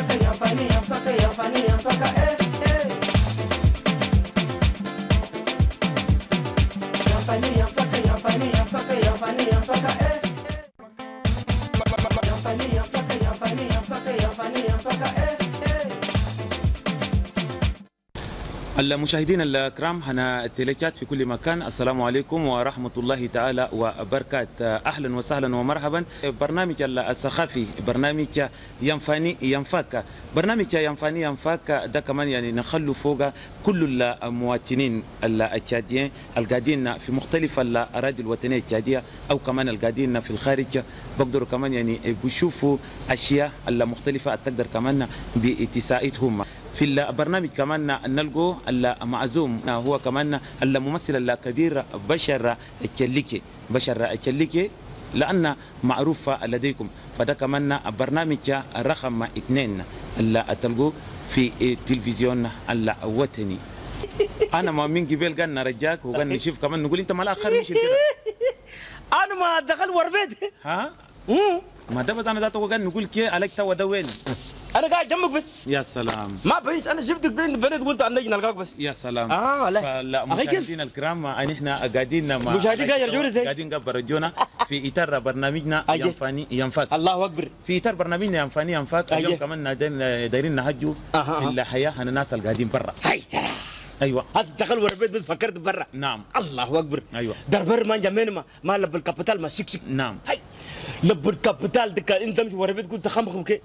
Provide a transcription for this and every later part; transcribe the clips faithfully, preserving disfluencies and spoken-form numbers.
المشاهدين الكرام هنا التليجات في كل مكان، السلام عليكم ورحمة الله تعالى وبركاته. أهلا وسهلا ومرحبا. برنامج الثقافي، برنامج ينفاني ينفاك، برنامج ينفاني ينفاك ده كمان يعني نخلو فوق كل المواطنين التشاديين القاعدين في مختلف الأراضي الوطنية التشادية أو كمان القاعدين في الخارج، بقدروا كمان يعني بيشوفوا أشياء المختلفة تقدر كمان باتساعتهم. في البرنامج كمان نلقوا المعزوم هو كمان الممثل الكبير بشر التشليكي، بشر التشليكي لأن معروف لديكم، فده كمان برنامج رقم اثنين اللي تلقوه في التلفزيون الوطني. أنا ما من قبل قلنا رجاك وقال نشوف كمان نقول أنت ما الآخر مش كده. أنا ما دخل وربيت. ها؟ ما ده بس أنا ذاته وقال نقول كي عليك تو ده وين؟ أنا قاعد جنبك بس. يا سلام. ما بعيد، أنا شفتك بين البلد قلت أنا نجي نلقاك بس. يا سلام. آه لا. فلا مشاهدينا الكرام احنا قاعدين مع مشاهدين قاعد يرجعوا زي قاعدين قبل رجونا في إطار برنامجنا ينفاني ينفاك. الله أكبر. في إطار برنامجنا ينفاني ينفاك اليوم كمان دايرين نهجوا في الحياة أنا الناس اللي قاعدين برا. هاي ترى. ايوه هذا دخل ورا البيت بس فكرت برا. نعم. الله اكبر. ايوه دربر ما جمين ما ما لب الكابيتال ما شيك شيك. نعم. هاي لب الكابيتال دك انت مش ورا البيت قلت خمخم كي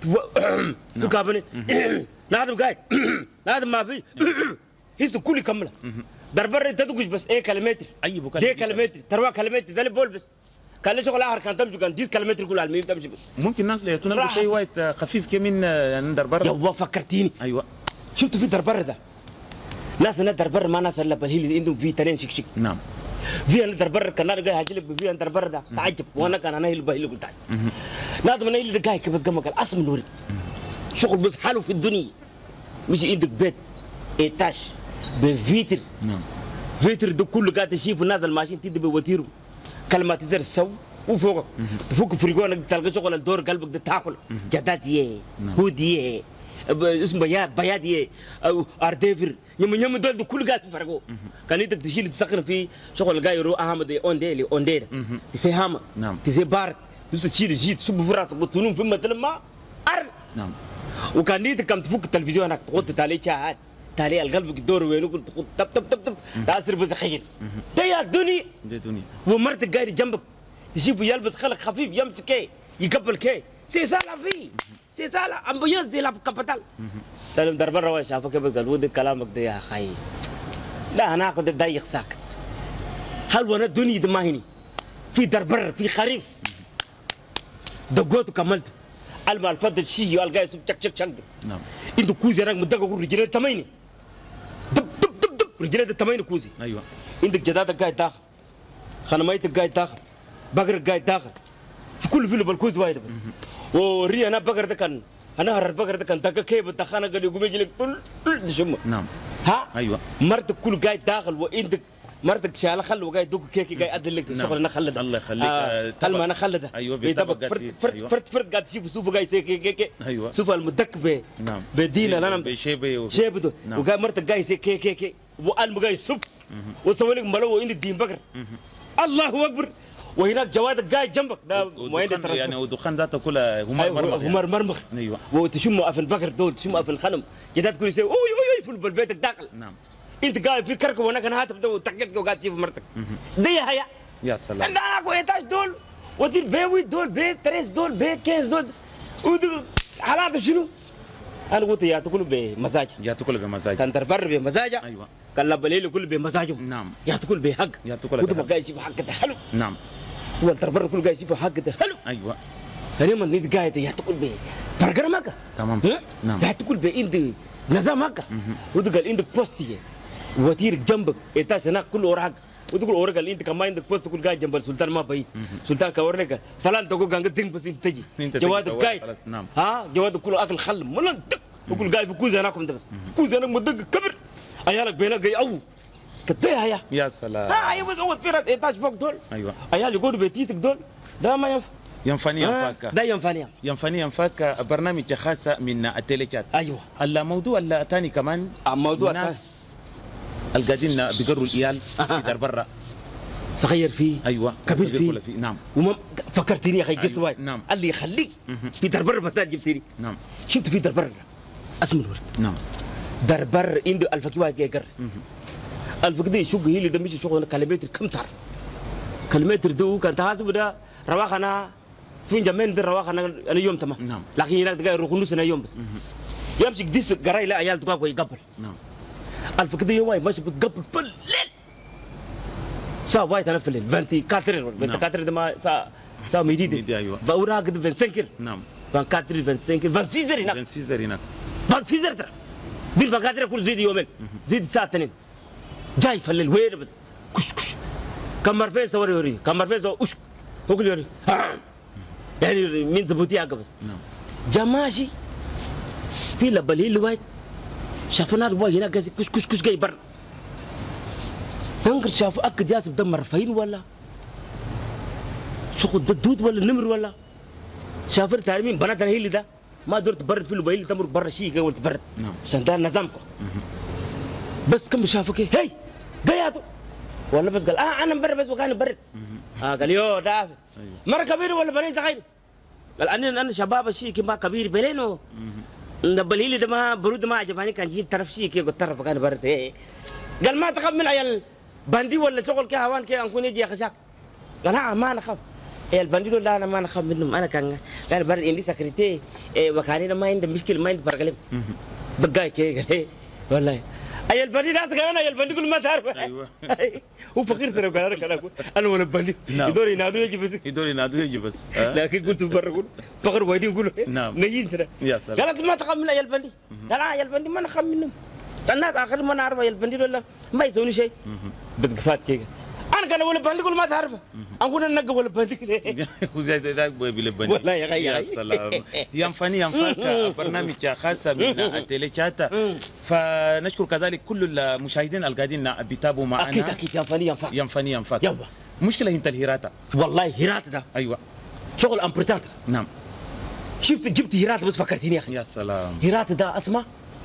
تو كابني نادم قاعد نادم ما في هيس كل كمله دربر انت تقول بس ايه كلمتر اي بكره دي كلمتر تروى كلمتر ده اللي بول بس كان شغل اخر كان تمشي كان دي كلمتر كل على تمشي بس ممكن الناس اللي تنقل شيء وايد خفيف كمين دربر. يا فكرتيني. ايوه شفت في دربر ده ناس ندر بر ما ناس الا بالهيل عندهم في تنين شك شك. نعم. في ندر بر كان انا جاي هاجلك في ندر بر ده تعجب وانا كان انا هيل بالهيل قلت لازم انا اللي جاي كيف قام قال اسم نوري شغل بس حاله في الدنيا مش عندك بيت ايتاش بفيتر. نعم. فيتر ده كله قاعد تشوف الناس الماشيين تدي بوتيرو كلمات تزر السو وفوق تفوق فريقونك تلقى شغل الدور قلبك ده تاكل جدات يه هوديه اسمه بياد بياد يه او ارديفر يوم يوم دول كل قاعد فرقوا كان انت تشيل تسخن في شغل جاي يروح احمد اون ديلي اون ديل تسي هاما. نعم. تسي بارت تشيل جيت صب في راسك وتنوم في مثل ما ار. نعم. وكان انت كم تفك التلفزيون هناك تحط تالي شاهد تالي القلب الدور وينو كنت تحط تب تب تب تب تاثر بس خير ده يا دنيا ده دنيا ومرتك قاعد جنبك تشوفه يلبس خلق خفيف يمسك كي يقبل كي سي سالة فيه سي سالة امبيانس دي لاب كابيتال. تلم دربر روي شافك كيف قال ودي كلامك ده يا خي لا انا كنت ضايق ساكت. هل وانا الدنيا دي ما هني في دربر في خريف دقوت وكملت الما الفضل شيء والقاي سب تشك تشك تشك. نعم. انتو كوزي راك مدقق رجليه تميني دب دب دب دب رجليه تميني كوزي. ايوه عندك جدادك قاعد داخل خنمايتك قاعد داخل بقرك قاعد داخل في كل فيلم بالكوز وايد بس وري انا بقر ده كان انا هر البقر ده كان دقق كيف دخانا قال يقوم يجي لك طل طل دشمه. نعم. ها ايوه مرتك كل قاعد داخل وعندك مرتك شاله خل وقاعد دوق كيكي قاعد ادلك شغل انا خلد الله يخليك. آه كلمه انا خلده. ايوه بيطبق فرد فرد فرد فرد قاعد تشوف سوف قاعد يسوي كيكي كيكي. ايوه سوف المدك به. نعم. بدينا انا بشيبه شيبته وقاعد مرتك قاعد يسوي كيكي كيكي والم قاعد يسب وسوي لك ملو عند الدين بقر. الله اكبر. وهناك جوادك قاعد جنبك ده ودخان يعني ودخان ذاته كلها همر مرمخ همر يعني. مرمخ. ايوه وتشموا في البقر دول تشموا في الخنم جداد كل شيء اوي اوي اوي في البيت الداخل. نعم. انت قاعد في كركب وانا كان هاتف ده وتحقق وقاعد تشوف مرتك دي هيا يا سلام. انا اكو ايتاش دول ودي بيوي دول بي تريس دول بي كيس دول ودول حالات شنو؟ انا قلت يا تقول بمزاج يا تقول بمزاج كان دربر بمزاجه. ايوه كان لبليل كل بمزاجه. نعم. يا تقول بحق يا تقول كنت قاعد يشوف حق ده حلو. نعم. هو الدربر كل قاعد يشوف حق ده حلو. ايوه هنيما نيت قاعد يا تقول ب برجر مكه. تمام. نعم. يا تقول ب عند نظام مكه ودي قال عندك بوستي وتيرك جنبك ايتاش هناك كله وراك وتقول ورقه اللي انت كمان عندك بوست تقول قاعد جنب السلطان ما بعيد. سلطان كورنك فلان تقول قاعد تدين بس انت تجي جوادك قاعد. نعم. ها جوادك كله اكل خل ملان تقول قاعد في كوزه هناكم ده بس كوزه هناك مدق كبر عيالك بينك جاي او كديها يا يا سلام. ها ايوه اول فيرات ايتاش فوق دول. ايوه عيال يقولوا بيتيتك دول ده ما ينفع ينفاني ينفاك ده ينفاني ينفاني ينفاك برنامج خاص من التليشات. ايوه الموضوع الثاني كمان الموضوع الناس القاعدين بيقروا الإيال في دار برا صغير فيه ايوه كبير فيه, فيه. نعم وما فكرتني يا اخي قصه أيوة. وايد نعم اللي يخليك في دربر بتاعت جبتني نعم شفت في دربر اسم الورد نعم دربر عنده الفكي واحد جاي يقرر الفكي شوق هي اللي دمشي شغل كيلومتر كم تعرف كيلومتر دو كان تحاسب ده رواق انا فين جمين در رواق انا انا يوم تمام نعم لكن هناك دقائق ركنوس انا يوم بس يمسك ديس قراي لا عيال تقابل يقبل نعم الفكي وايد ماشي بتقبل في الليل سا وايد انا في الليل فانتي كاترين بنت كاترين ده ما سا سا ميديدي ايوه باورا قد فين سنكر نعم فان كاترين فين سنكر فان سيزر هناك فان سيزر هناك فان سيزر ترى دين فان كاترين كل زيد يومين زيد ساعة اثنين جاي في الليل وين بس كش كش كم مرفين سوى يوري كم مرفين سوى وش هو كل يوري يعني مين زبوتي بس نعم جماشي في لبليل وايد شافنا الواي هناك كش كش كش جاي بر تنقر شافوا أكد ياسب دم مرفين ولا شغل دود ولا نمر ولا شافر تعلمين بنات هي اللي ده ما دورت برد في اللي تمر برا شيء قلت برد نعم عشان ده نظامكم بس كم شافك هي قيادو ولا بس قال اه انا مبرد بس وكان برد اه قال يو دافع مره كبير ولا بني صغير قال انا انا شباب الشيء كما كبير بلينو نبلي ده ما برود ما عجبني كان جيت طرف شيء كي قلت طرف كان برد ايه قال ما تخاف من عيال بندي ولا شغل كهوان كي انكون يجي يخشاك قال ها ما انا خاف إيه البندي لا انا ما انا خاف منهم انا كان قال برد عندي سكرتي إيه وكاني ما عندي مشكله ما عندي برقلم بقاي كي قال والله اي البندي ناس كمان اي البندي كل ما تعرف ايوه هو فقير ترى قال انا كلام انا ولا بندي يدور ينادوا يجي بس يدور ينادوا يجي بس لكن قلت برا قول فقر وايدين يقولوا نعم نجين ترى يا سلام قال ما تخاف من اي البندي قال اه يا البندي ما نخاف منهم الناس اخر ما نعرف يا البندي ولا ما يسوون شيء بس قفات كيكه انا كان ولا بندي كل ما تعرفه اقول انا نقى ولا بندي وزي ذاك بالبندي والله يا اخي يا سلام ينفني ينفاك برنامج خاص من التليشات فنشكر كذلك كل المشاهدين القاعدين بيتابعوا معنا اكيد اكيد ينفني ينفاك ينفني ينفاك يلا مشكله انت الهيراتا والله هيرات ده ايوه شغل امبرتانت نعم شفت جبت هيرات بس فكرتني يا اخي يا سلام هيرات ده اسمع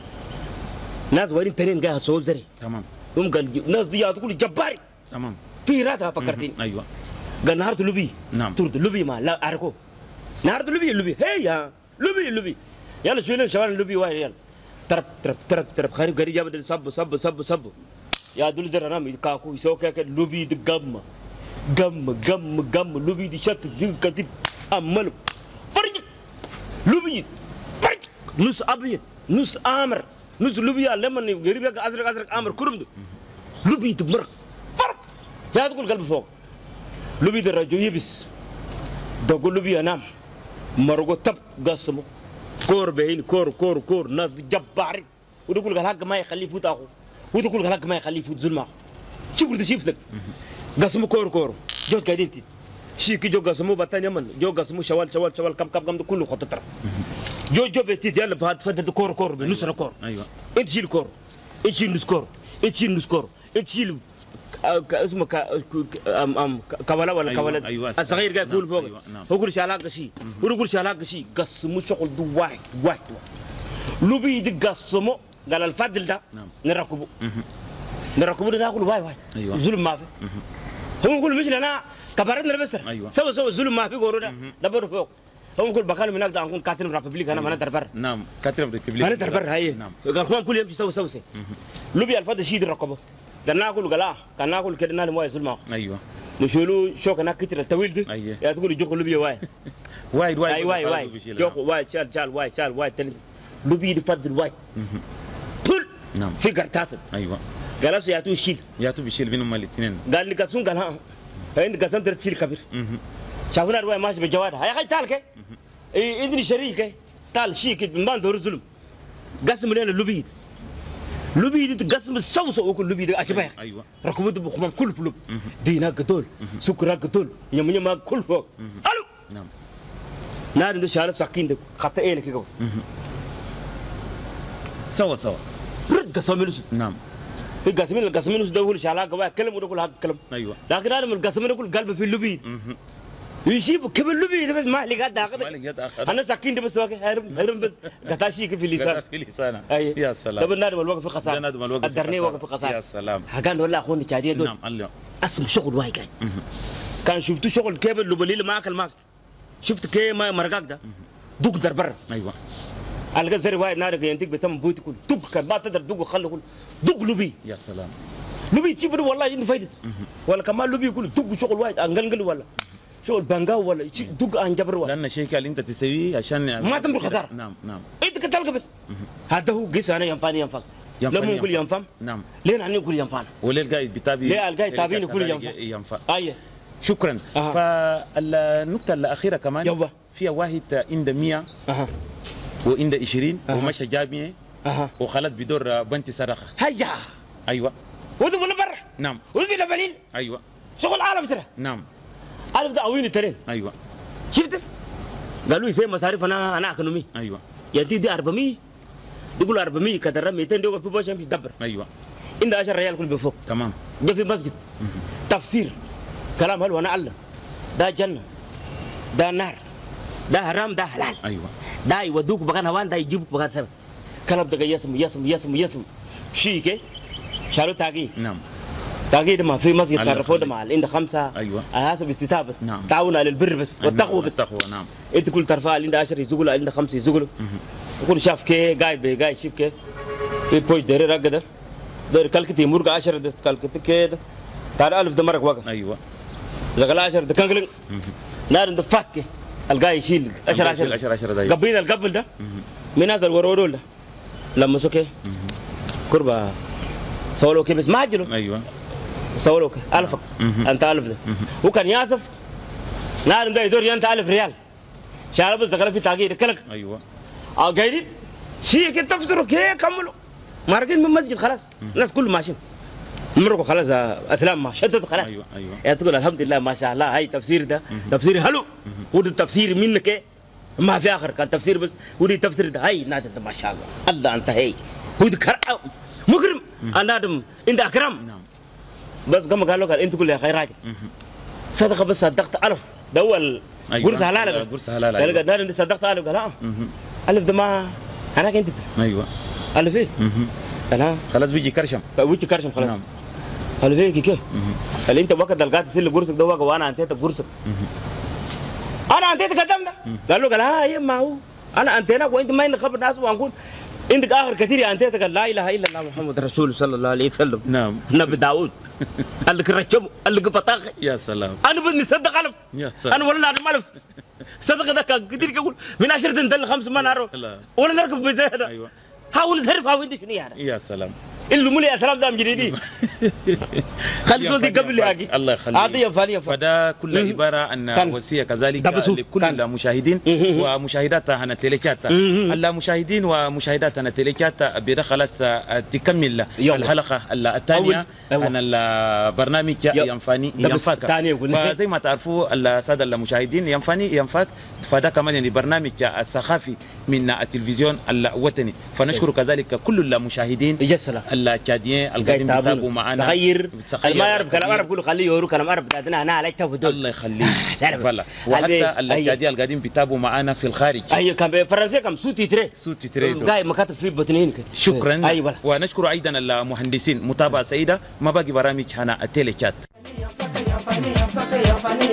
ناس وين ترين قاعد صوت زري تمام هم قال ناس دي تقول جباري تمام في هيرات فكرتني ايوه قال نهارت لوبي نعم ترد لوبي ما لا اركو نهارت لوبي لوبي هي يا لوبي لوبي يلا شوي لنا شوال لوبي واحد يلا ترب ترب ترب ترب خارج قريب جاب صب صب صب صب يا دول زر انا كاكو يسوق كده لوبي دي قم قم قم قم لوبي دي شت دي كتير امل فرج لوبي فرج نص ابيض نص امر نص لوبي لما قريب ازرق ازرق امر كرم لوبي تمر مرق يا تقول قلب فوق لوبي ده رجو يبس دقول لوبي انام مرقو تب قسمه كور بين كور كور كور ناس جبارين وتقول قال حق ما يخليه يفوت اخو وتقول قال حق ما يخليه يفوت ظلمه شوف انت شوف لك قسمه كور كور جوت قاعدين تي شيكي جو قسمه بطان يمن جو قسمه شوال شوال شوال كم كم كم كله خط ترى جو جو بيتي يلا فهد فهد كور كور بنص كور ايوه انت شيل كور انت شيل نص كور انت شيل نص كور انت شيل اسمه ام ام كولا ولا كولا أيوة الصغير قاعد يقول فوق هو يقول شالاق شيء هو يقول شالاق شيء قسمه شغل دو واحد واحد لوبي يدق قسمه قال الفضل ده نركبه نركبه ده ناكل واي واي أيوة. ظلم ما في هو يقول مش انا كبرتنا بس أيوة. سوى سوى ظلم ما في قولوا ده دبر فوق هو يقول بقال من هناك نكون كاتب ريبابليك انا ما ندربر نعم كاتب ريبابليك انا دربر هاي نعم قال كمان كل يوم سوى سوى سي لوبي الفضل شيء ركبه قال ناكل قال قال ناكل كده نال واي ظلم ايوه مشولو شوك انا كتير الطويل ده أيه. يا تقول يجوك لوبي واي وايد وايد اي واي واي جوك واي شال شال واي شال واي تل لوبي يفضل واي طول نعم في قرطاس ايوه قال يا تو شيل يا تو بيشيل بينهم الاثنين قال لي قسم قال ها عند قسم ترتشيل كبير شافنا الواي ماشي بجواد هاي هاي تالك اي ادني شريك تال شيك من دور ظلم قسم لنا اللوبي لوبي دي تقسم الصوصه وكل لوبي دي اشبه ايوه ركبت بخمام كل فلوب دينا قتول سكر قتول يم يم كل فوق الو نعم نار ندو شال ساكين دك خطا ايه كده سوا سوا رد قسم لس نعم في قسم القسم لس ده هو شالا قوا كلم وده كل حق كلم ايوه لكن هذا من القسم ده كل قلب في اللوبي يشيفوا كبر لبي بس ما لقى داخل ما لقيت آخر. انا ساكين ده بس واقع هرم هرم بس قتاشي في لسان في لسانه. أي. يا سلام. ده النادم الوقف في خسارة. النادم الوقف في الدرني خسارة. وقف في خسارة. يا سلام. حقان ولا اخواني كاديه دول. نعم اليوم. اسم شغل واحد كان. كان شفتوا شغل كيبل لبليل ما اكل ماك. شفت كي ما مرقاك ده. دوق در برا. ايوه. القى زي واحد نارك ينتج بتم بوتي كله. دوق كان ما تقدر دوق خله كله. دوق لبي. يا سلام. لبي تجيب والله عنده فايدة. ولا كمان لبي كله دوق شغل واحد انقلقل ولا. شغل بانجاو ولا دوق عن جبر ولا. لان الشيء اللي انت تسويه عشان يعني ما تمر خسارة. نعم نعم. انت كتلقى بس. هذا هو قيس انا ينفعني ينفع. لما نقول ينفع. نعم. لين عني نقول ينفعنا. وليه القايد بتابي؟ ليه القايد تابيني كل ينفع. ينفع. اي. شكرا. أه. فالنقطة الأخيرة كمان يوه. فيها واحد عند مية اها وعند عشرين أه. ومشى جامعة اها وخلت بدور بنت صرخة. هيا أيوة. وذا ولا برا نعم. وذي لبنين أيوة. شغل عالم ترى. نعم. عارف ده اوين ترين. أيوة. شفت؟ قالوا لي زي مصاريف انا انا اكونومي. أيوة. يدي دي أربعمية يقول أربعمية كدر مئتين دي في بوشن في دبر. أيوة. عند عشرة ريال كل بفوق. تمام. جا في مسجد. تفسير كلام حلو انا اعلم. ده جنة ده نار ده حرام ده حلال. أيوة. ده يودوك بغان هوان ده يجيبك بغان سبب. كلام ده يسم يسم يسم يسم شيء كي شالو تاقي. نعم. تاقي ده ما في مسجد الله تعرفوا ده يخليك. مع عند خمسة. أيوة. حسب استتاب بس. نعم. تعاون على البر بس والتقوى بس. التقوى نعم. انت كل ترفع عند عشرة يزقلوا عند خمسة يزقلوا. يقول شاف كي قاعد بي قاعد شيف كي في بوش ديري رقده ديري كالكتي مرقة عشرة ده كالكتي كده تعال ألف ده مرق وقف. أيوة. زقل عشرة ده كانقلن نار ده فك القاي يشيل عشرة عشرة عشرة عشرة دقيقة. قبيل القبل ده من هذا الورورول ده لما سكه كربة سولو كي بس ما أجلو أيوة. سولو كي ألفك أنت ألف ده وكان ياسف نار ده يدور ينت ألف ريال شال بس زقل في تاقي كلك أيوة. أو قايدين شيء كي تفسروا كي كملوا ماركين من مسجد خلاص الناس كله ماشيين مرقوا خلاص اسلام ما شدت خلاص. ايوه ايوه. يا تقول الحمد لله ما شاء الله هاي تفسير ده تفسير حلو ودي التفسير منك ما في اخر كان تفسير بس ودي تفسير ده هاي نادم ما شاء الله الله انت هي ودي كرم مكرم النادم انت اكرم. نعم. بس كما قالوا قال انت كل يا خير راجل صدقه بس صدقت ألف ده اول أيوة. قرص حلال قرص حلال. قال قال انت صدقت ألف قال اه ألف ده ما انا كنت ايوه. ألف ايه انا خلاص بيجي كرشم. وجهي كرشم خلاص. نعم. قال فيك كيف؟ قال انت وقت دلقات تسل قرصك ده وقت وانا انتهيت قرصك. انا انتهيت قدام ده. قال له قال ها يا ما هو انا انتهينا وانت ما عندك خبر ناس وانكون عندك اخر كثير انتهيت قال لا اله الا الله محمد رسول صلى الله عليه وسلم. نعم. نبي داوود قال لك ركبه قال لك بطاقه. يا سلام. انا بدي صدق ألف. يا سلام. انا ولا انا ملف صدق ده كثير يقول من عشرة ندل خمس ما نعرف ولا نركب بزيادة. ايوه. حاول نصرف هاو انت شنو يعني. يا سلام. اللي مولي اسلام دام جديدي خلي زول دي قبل هاجي الله يخليك. هذه ينفعني ينفع. فده كل عباره عن وصيه كذلك لكل المشاهدين ومشاهداتنا التليشات المشاهدين ومشاهداتنا التليشات بدأ خلاص تكمل الحلقه الثانيه عن البرنامج ينفعني ينفاك. فزي ما تعرفوا الساده المشاهدين ينفعني ينفاك فده كمان يعني برنامج الثقافي من التلفزيون الوطني فنشكر كذلك كل المشاهدين التشاديين القاعدين بيتابعوا معنا. صغير ما يعرف كلام عرب كله خليه يورو كلام عرب بتاعتنا انا عليك تو الله يخليك. فلا وحتى التشاديين القاعدين بيتابعوا معنا في الخارج. ايوه كان بالفرنسيه كم صوتي تري صوتي تري قاعد مكاتب في بطنين كده. شكرا. ايوه ونشكر ايضا المهندسين متابعه سعيده ما باقي برامج هنا التيلي شات.